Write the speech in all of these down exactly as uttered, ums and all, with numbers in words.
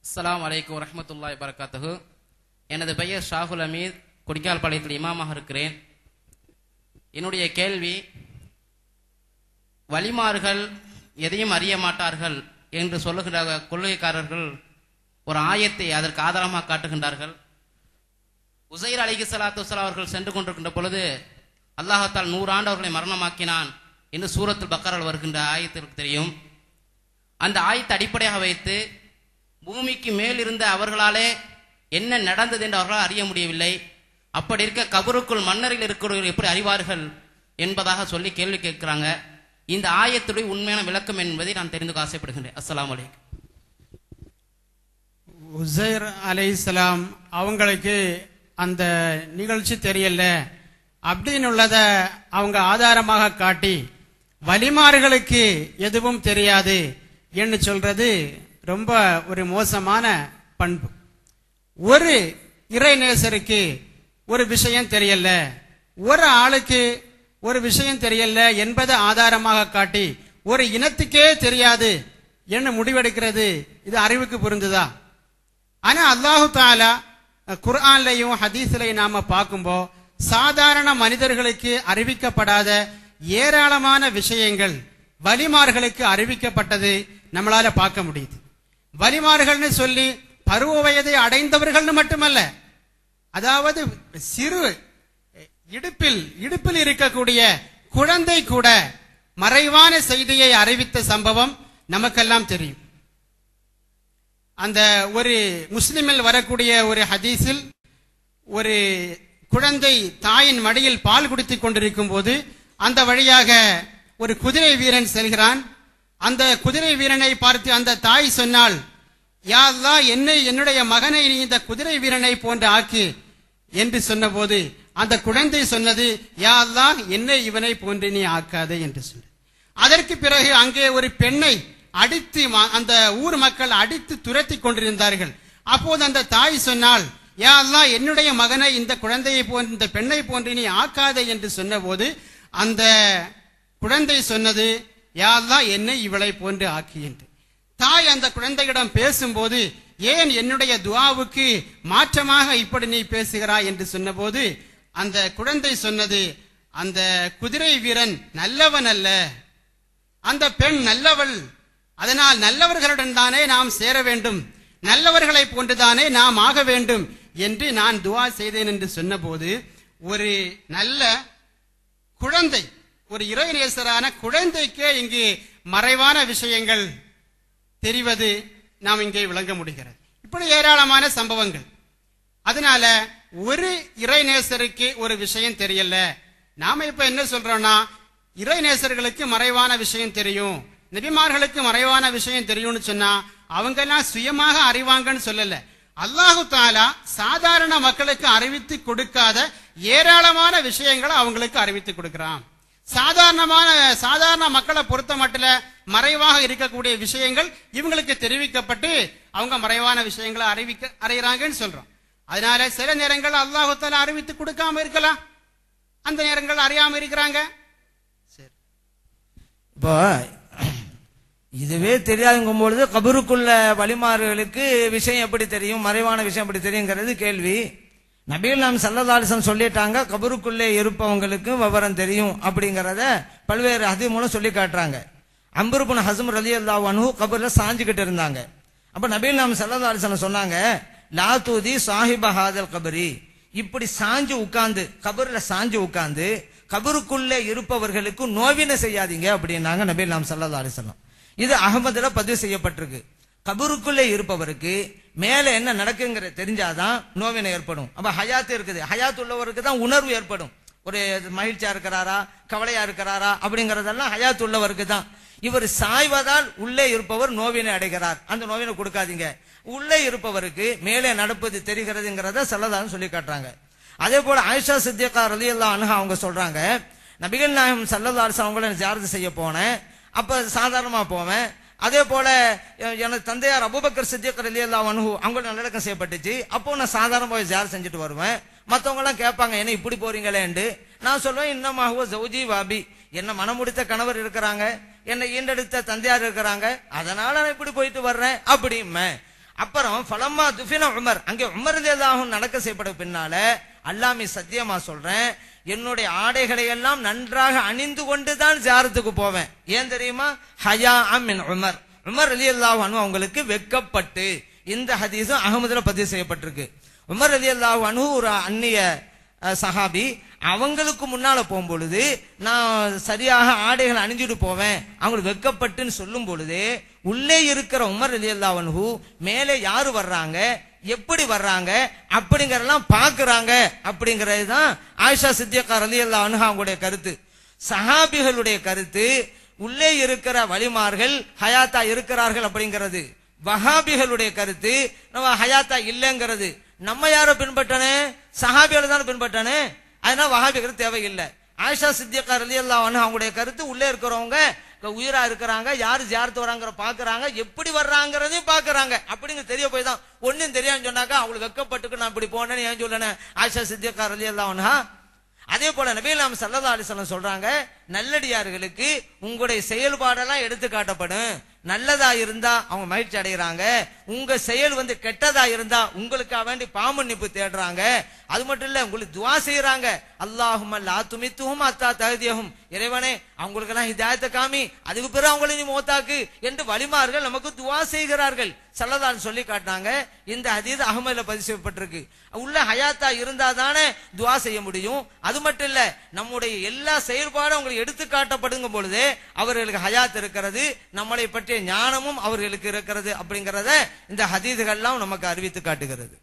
அஸ்ஸலாமு அலைக்கும் வரஹ்மத்துல்லாஹி வபரகாத்துஹு. எனது பெயர் ஷாகுல் அமீத், கொடிக்கால்பாளையத்தில் இமாமாக இருக்கிறேன். என்னுடைய கேள்வி, வலிமார்கள் எதையும் அறிய மாட்டார்கள் என்று சொல்லுகிற கொள்கைக்காரர்கள் ஒரு ஆயத்தை அதற்கு ஆதாரமாக காட்டுகின்றார்கள். உசைர் அலைஹி ஸலாத்து வஸலாம் அவர்கள் சென்று கொண்டிருக்கின்ற பொழுது அல்லாஹ்தால் நூறாண்டு அவர்களை மரணமாக்கினான் என்று சூரத்துல் பக்கரால் வருகின்ற ஆயத்திற்கு தெரியும். அந்த ஆயத்தை அடிப்படையாக வைத்து பூமிக்கு மேல் இருந்த அவர்களாலே என்ன நடந்தது என்று அவர்களால் அறிய முடியவில்லை. அப்படி இருக்க கபருக்குள் மன்னரில் இருக்கிறவர்கள் எப்படி அறிவார்கள் என்பதாக சொல்லி கேள்வி கேட்கிறாங்க. இந்த ஆயத்துடைய உண்மையான விளக்கம் என்பதை நான் தெரிந்து ஆசைப்படுகின்றேன். அஸ்ஸலாமு அலைக்கும். உசைர் அலைஹிஸ்ஸலாம் அவங்களுக்கு அந்த நிகழ்ச்சி தெரியல அப்படின்னு உள்ளத அவங்க ஆதாரமாக காட்டி வலிமார்களுக்கு எதுவும் தெரியாது என்று சொல்றது ரொம்ப ஒரு மோசமான பண்பு. ஒரு இறைநேசருக்கு ஒரு விஷயம் தெரியல, ஒரு ஆளுக்கு ஒரு விஷயம் தெரியல என்பதை ஆதாரமாக காட்டி ஒரு இனத்துக்கே தெரியாது என்று முடிவெடுக்கிறது இது அறிவுக்கு பொருந்துதா? ஆனா அல்லாஹு தஆலா குர்ஆன்லயும் ஹதீஸ்லயும் நாம பார்க்கும்போ சாதாரண மனிதர்களுக்கு அறிவிக்கப்படாத ஏராளமான விஷயங்கள் வலிமார்களுக்கு அறிவிக்கப்பட்டது நம்மளால பார்க்க முடியுது. வலிமார்கள்னு சொல்லி பருவ வயதை அடைந்தவர்கள்னு மட்டுமல்ல, அதாவது சிறு இடுப்பில் இடுப்பில் இருக்கக்கூடிய குழந்தை கூட மறைவான செய்தியை அறிவித்த சம்பவம் நமக்கெல்லாம் தெரியும். அந்த ஒரு முஸ்லிமில் வரக்கூடிய ஒரு ஹதீஸில் ஒரு குழந்தை தாயின் மடியில் பால் குடித்துக் கொண்டிருக்கும் போது அந்த வழியாக ஒரு குதிரை வீரன் செல்கிறான். அந்த குதிரை வீரனை பார்த்து அந்த தாய் சொன்னாள், யா அல்லாஹ், என்னை என்னுடைய மகனை நீ இந்த குதிரை வீரனை போன்று ஆக்கு என்று சொன்னபோது அந்த குழந்தை சொன்னது, யா அல்லாஹ், என்னை இவனை போன்று நீ ஆக்காதே என்று சொன்ன. அதற்கு பிறகு அங்கே ஒரு பெண்ணை அடித்து அந்த ஊர் மக்கள் அடித்து துரத்தி கொண்டிருந்தார்கள். அப்போது அந்த தாய் சொன்னாள், யா அல்லாஹ், என்னுடைய மகனை இந்த குழந்தையை போன்று இந்த பெண்ணை போன்று நீ ஆக்காதே என்று சொன்னபோது அந்த குழந்தை சொன்னது, யா அல்லாஹ், என்னை இவளை போன்று ஆக்கி என்று. தாய் அந்த குழந்தையிடம் பேசும்போது, ஏன் என்னுடைய துஆவுக்கு மாற்றமாக இப்படி நீ பேசுகிறாய் என்று சொன்னபோது அந்த குழந்தை சொன்னது, அந்த குதிரை வீரன் நல்லவன் அல்ல, அந்த பெண் நல்லவள், அதனால் நல்லவர்களுடன் தானே நாம் சேர வேண்டும், நல்லவர்களை போன்றுதானே நாம் ஆக வேண்டும் என்று நான் துஆ செய்தேன் என்று சொன்னபோது ஒரு நல்ல குழந்தை, ஒரு இறைநேசரான குழந்தைக்கே இங்கு மறைவான விஷயங்கள் தெரிவது நாம் இங்கே விளங்க முடிகிறது. இப்படி ஏராளமான சம்பவங்கள். அதனால ஒரு இறைநேசருக்கு ஒரு விஷயம் தெரியல. நாம இப்ப என்ன சொல்றோம்னா, இறைநேசர்களுக்கு மறைவான விஷயம் தெரியும், நபிமார்களுக்கு மறைவான விஷயம் தெரியும்னு சொன்னா அவங்க எல்லாம் சுயமாக அறிவாங்கன்னு சொல்லல. அல்லாஹு தஆலா சாதாரண மக்களுக்கு அறிவித்து கொடுக்காத ஏராளமான விஷயங்களை அவங்களுக்கு அறிவித்து கொடுக்கிறான். சாதாரணமான சாதாரண மக்களை பொறுத்த மட்டும் மறைவாக இருக்கக்கூடிய விஷயங்கள் இவங்களுக்கு தெரிவிக்கப்பட்டு அவங்க மறைவான விஷயங்களை அறிவிக்க அறிகிறாங்கன்னு சொல்றோம். அதனால சில நேரங்கள் அல்லாஹு தஆலா அறிவித்து கொடுக்காம இருக்கலாம், அந்த நேரங்கள் அறியாம இருக்கிறாங்க. சரி, இப்போ இதுவே தெரியாதுங்கும் பொழுது கபருக்குள்ள வலிமார்களுக்கு விஷயம் எப்படி தெரியும், மறைவான விஷயம் எப்படி தெரியுங்கிறது கேள்வி. நபிகள் நாம் ஸல்லல்லாஹு அலைஹி வஸல்லம் சொல்லிட்டாங்க, கபருக்குள்ளே இருப்பவங்களுக்கு விவரம் தெரியும் அப்படிங்கறத பல்வேறு ஹதீஸ் மூலம் சொல்லி காட்டுறாங்க. அம்ர் இப்னு ஹஸ்ம் ரலியல்லாஹு அன்ஹு கபர்ல சாஞ்சிக்கிட்டு இருந்தாங்க. அப்ப நபிகள் நாம் ஸல்லல்லாஹு அலைஹி வஸல்லம் சொன்னாங்க, லா தூதி சாஹிப ஹாதல் கபரி, இப்படி சாஞ்சு உட்கார்ந்து கபர்ல சாஞ்சு உட்கார்ந்து கபருக்குள்ளே இருப்பவர்களுக்கு நோவினை செய்யாதீங்க அப்படின்னாங்க நபிகள் நாம் ஸல்லல்லாஹு அலைஹி வஸல்லம். இது அகமதுல பதிவு செய்யப்பட்டிருக்கு. கபருக்குள்ளே இருப்பவருக்கு மேல என்ன நடக்குங்கிற தெரிஞ்சாதான் நோவினை ஏற்படும். அப்ப ஹயாத் இருக்குது, ஹயாத் உள்ளவருக்கு தான் உணர்வு ஏற்படும். ஒரு மகிழ்ச்சியா இருக்கிறாரா, கவலையா இருக்கிறாரா அப்படிங்கறதெல்லாம் ஹயாத் உள்ளவருக்கு தான். இவர் சாய்வதால் உள்ளே இருப்பவர் நோவினை அடைகிறார், அந்த நோவினை கொடுக்காதீங்க. உள்ளே இருப்பவருக்கு மேலே நடப்பது தெரிகிறதுங்கிறத ஸல்லல்லாஹு சொல்லி காட்டுறாங்க. அதே போல ஆயிஷா சித்திகா ரலியல்லாஹு அன்ஹா அவங்க சொல்றாங்க, நபிகள் நாயகம் ஸல்லல்லாஹு அலைஹி வஸல்லம் அவங்களை ஜியாரத் செய்ய போனேன். அப்ப சாதாரணமா போவேன். அதே போல எனது தந்தையார் அபூபக்கர் சித்திக் ரலியல்லாஹு அன்ஹு அவங்க நல்லடக்கம் செய்யப்பட்டுச்சு. அப்போ நான் சாதாரண போய் ஜியாரத் செஞ்சுட்டு வருவேன். மற்றவங்க எல்லாம் கேட்பாங்க, என்ன இப்படி போறீங்களேன்னு. நான் சொல்லுவேன், இன்னமா ஹுவ ஜௌஜி வாபி, என்ன மனமுடித்த கணவர் இருக்கிறாங்க, என்னை ஈண்டெடுத்த தந்தையார் இருக்கிறாங்க, அதனால நான் இப்படி போயிட்டு வர்றேன் அப்படிமே. அப்புறம் ஃபலம்மா துஃபின உமர், அங்கே உமர் ரலியல்லாஹு அன்ஹு நடக்க செய்யப்பட பின்னால அல்லாஹ்மி சத்தியமா சொல்றேன், என்னுடைய ஆடைகளை எல்லாம் நன்றாக அணிந்து கொண்டுதான் ஜியாரத்துக்கு போவேன். ஏன் தெரியுமா? ஹயா மின் உமர், உமர் ரலியல்லாஹு அன்ஹு அவங்களுக்கு வெக்கப்பட்டு. இந்த ஹதீஸும் அஹ்மதுல பதிவு செய்யப்பட்டிருக்கு. உமர் ரலியல்லாஹு அன்ஹு ஒரு அந்நிய சஹாபி, அவங்களுக்கு முன்னால போகும்பொழுது நான் சரியாக ஆடைகள் அணிஞ்சிட்டு போவேன், அவங்களுக்கு வெக்கப்பட்டுன்னு சொல்லும் பொழுது உள்ளே இருக்கிற உமர் ரலியல்லாஹு அன்ஹு மேலே யாரு வர்றாங்க, எப்படி வர்றாங்க அப்படிங்கறதெல்லாம் பாக்குறாங்க. அப்படிங்கிறது தான் ஆயிஷா சித்திகா ரலியல்லாஹு அன்ஹா அவங்களுடைய கருத்து. சஹாபிகளுடைய கருத்து உள்ளே இருக்கிற வலிமார்கள் ஹயாத்தா இருக்கிறார்கள் அப்படிங்கிறது. வஹாபிகளுடைய கருத்து நம்ம ஹயாத்தா இல்லங்கிறது. நம்ம யார பின்பற்றனே? சஹாபிகளை தான் பின்பற்றனே. அதனால வஹாபிகள் தேவையில்லை. ஆயிஷா சித்திகா ரலியல்லாஹு அன்ஹா அவங்களுடைய கருத்து உள்ளே இருக்கிறவங்க உயிரா இருக்கிறாங்க, யாரு ஜியாரத்து வராங்கிற பாக்குறாங்க, எப்படி வர்றாங்கிறதையும் பாக்குறாங்க. அப்படிங்க தெரிய போய் தான் ஒன்னும் தெரியாதுன்னு சொன்னாக்கா அவங்களுக்கு வெக்கப்பட்டுக்கு நான் இப்படி போனேன்னு ஏன் சொல்லணும் ஆயிஷா சித்திகா ரலியல்லாஹு அன்ஹா. அதே போல நபிகள் நாயகம் ஸல்லல்லாஹு அலைஹி வஸல்லம் சொல்றாங்க, நல்லடியார்களுக்கு உங்களுடைய செயல்பாடெல்லாம் எடுத்து காட்டப்படும். நல்லதா இருந்தா அவங்க மகிழ்ச்சி அடைகிறாங்க, உங்க செயல் வந்து கெட்டதா இருந்தா உங்களுக்காக வேண்டி பாமன்னிப்பு தேடுறாங்க. அது மட்டும் இல்ல, உங்களுக்கு துஆ செய்யறாங்க, அல்லாஹும்ம லா துமித்துஹும் அத்தா தஹ்தியஹும், இறைவனே அவங்களுக்கு எல்லாம் ஹிதாயத்தை காமி, அதுக்கு பிறகு அவங்களை நீ மௌத்தாக்கு என்று வலிமார்கள் நமக்கு துஆ செய்கிறார்கள். ஸல்லல்லாஹு சொல்லி காட்டினாங்க. இந்த ஹதீஸ் அஹ்மதுல பதிவு செய்யப்பட்டிருக்கு. உள்ள ஹயாத்தா இருந்தா தானே துஆ செய்ய முடியும். அது மட்டும் இல்ல, நம்முடைய எல்லா செயல்பாடும் அவங்களுக்கு எடுத்து காட்டப்படுங்க பொழுது அவர்களுக்கு ஹயாத் இருக்கிறது, நம்மளை பற்றிய ஞானமும் அவர்களுக்கு இருக்கிறது அப்படிங்கறத இந்த ஹதீஸ்கள்லாம் நமக்கு அறிவித்து காட்டுகிறது.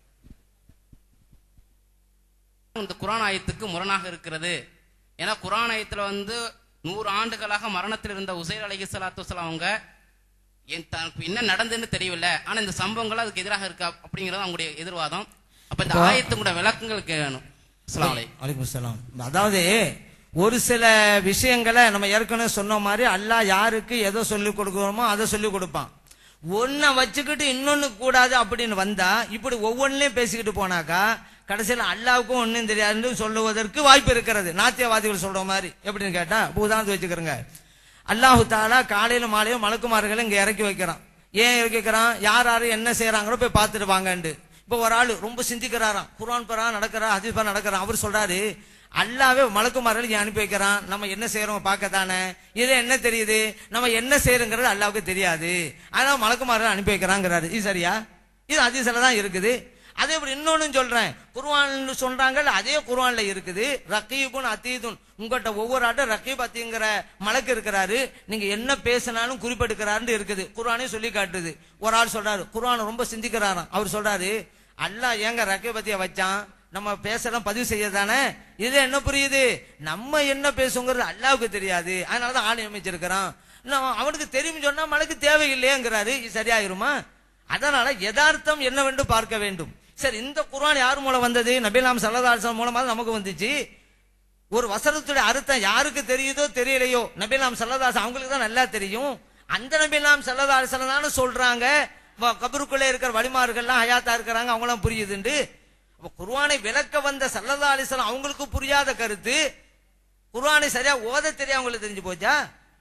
இந்த குர்ஆன் ஆயத்துக்கு முரணாக இருக்கிறது. ஏன்னா குர்ஆன் ஆயத்துல வந்து நூறு ஆண்டுகளாக மரணத்தில் இருந்த உசைர் அலைஹிஸ்ஸலாத்து வஸலாம் அவங்க தனக்கு என்ன நடந்துன்னு தெரியவில்லை, ஆனா இந்த சம்பவங்கள் அதுக்கு எதிராக இருக்கா அப்படிங்கறது அவங்களுடைய எதிர்வாதம். அப்ப இந்த ஆயத்துக்குடைய விளக்கங்கள் கேட்கணும். அஸ்ஸலாமு அலைக்கும். வலைக்கும் ஸலாம். அதாவது ஒரு சில விஷயங்களை நம்ம ஏற்கனவே சொன்ன மாதிரி அல்லாஹ் யாருக்கு எதை சொல்லிக் கொடுக்கிறோமோ அதை சொல்லிக் கொடுப்பான். ஒன்ன வச்சுக்கிட்டு இன்னொன்னு கூடாது அப்படின்னு வந்தா இப்படி ஒவ்வொன்றிலையும் பேசிக்கிட்டு போனாக்கா கடைசியில் அல்லாவுக்கும் ஒன்னும் தெரியாதுன்னு சொல்லுவதற்கு வாய்ப்பு இருக்கிறது. நாத்தியவாதிகள் சொல்ற மாதிரி. எப்படின்னு கேட்டா உதாரணத்து வச்சுக்கிறேங்க, அல்லாஹு தாலா காலையில மாலையும் மலக்குமார்களை இங்க இறக்கி வைக்கிறான். ஏன் இறக்கி வைக்கிறான்? யார் யாரு என்ன செய்யறாங்களோ போய் பார்த்துட்டு வாங்கன்னு. இப்ப ஒரு ஆளு ரொம்ப சிந்திக்கிறாராம், குர்ஆன் பரா நடக்கிறா, ஹதீஸ் பரா நடக்கிறான். அவர் சொல்றாரு, அல்லாவே மலக்குமார்களை அனுப்பி வைக்கிறான், நம்ம என்ன செய்யறோம் பார்க்கத்தானே, இது என்ன தெரியுது, நம்ம என்ன செய்யறோங்கிறது அல்லாவுக்கு தெரியாது, அதனால மலக்குமார்களை அனுப்பி வைக்கிறாங்கிறாரு. இது சரியா? இது ஹதீஸ்ல தான் இருக்குது. அதே இப்படி இன்னொன்னு சொல்றேன், குர்ஆன் சொல்றாங்க, அதே குர்ஆன்ல இருக்குது, ரகீபுன் அதீதுன், உங்கள்கிட்ட ஒவ்வொரு ஆட்டும் ரகீப் அத்தீங்கிற மலக்கு இருக்கிறாரு, நீங்க என்ன பேசினாலும் குறிப்பெடுக்கிறாருன்னு இருக்குது. குர்ஆனே சொல்லி காட்டுது. ஒரு ஆள் சொல்றாரு, குர்ஆன் ரொம்ப சிந்திக்கிறாராம். அவர் சொல்றாரு, அல்லாஹ் ஏங்க ரகீபத்திய வச்சான், நம்ம பேசலாம் பதிவு செய்ய தானே. இது என்ன புரியுது, நம்ம என்ன பேசுங்கிறது அல்லாவுக்கு தெரியாது, அதனாலதான் ஆள் நியமிச்சிருக்கிறான். அவனுக்கு தெரியும் சொன்னா மலக்கு தேவையில்லையேங்கிறாரு. இது சரியாயிருமா? அதனால யதார்த்தம் என்னவென்று பார்க்க வேண்டும். சரி, இந்த குர்ஆன் யார் மூலம் வந்தது? நபிலாம் ஸல்லல்லாஹு அலைஹி வஸல்லம் மூலமா நமக்கு வந்துச்சு. ஒரு வசனத்துடைய அர்த்தம் யாருக்கு தெரியுதோ தெரியலையோ, நபிலாம் ஸல்லல்லாஹு அலைஹி வஸல்லம் அவங்களுக்கு தான் நல்லா தெரியும். அந்த நபிலாம் ஸல்லல்லாஹு அலைஹி வஸல்லம் தானே சொல்றாங்க, கபருக்குள்ளே இருக்கிற வலிமார்கள்லாம் ஹயாத்தா இருக்கிறாங்க, அவங்களாம் புரியுதுண்டு. அப்ப குர்ஆனை விளக்க வந்த ஸல்லல்லாஹு அலைஹி வஸல்லம் அவங்களுக்கு புரியாத கருத்து குர்ஆனை சரியா ஓத தெரியா அவங்களுக்கு தெரிஞ்சு போச்சா?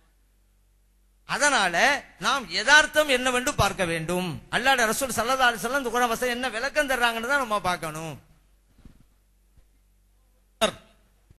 அதனால நாம் யதார்த்தம் என்னவென்று பார்க்க வேண்டும். அல்லாஹ்வுடைய ரசூல் ஸல்லல்லாஹு அலைஹி வஸல்லம் இந்த குர்ஆன் வசனம் என்ன விளக்கம் தர்றாங்கன்னு தான் நம்ம பார்க்கணும்.